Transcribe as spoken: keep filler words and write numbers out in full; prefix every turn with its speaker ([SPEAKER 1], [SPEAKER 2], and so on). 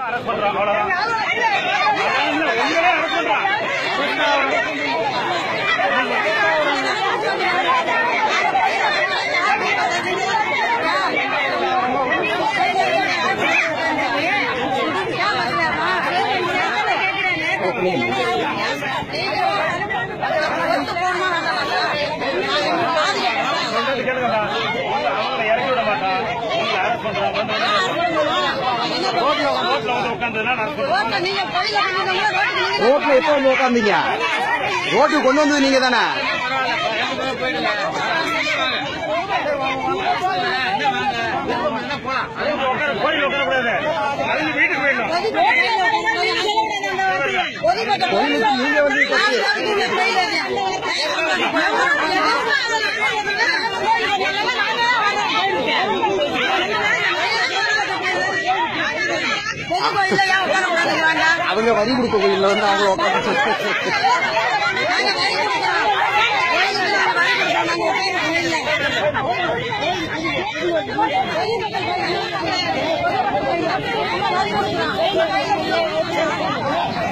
[SPEAKER 1] ரோட்ல எப்ப வந்து உட்காந்தீங்க? ரோட்டுக்கு கொண்டு வந்தது நீங்க தானே? நீங்க வந்து அவங்க வரி கொடுக்க கோயில்ல வந்து அவங்க உட்காந்து
[SPEAKER 2] Thank you.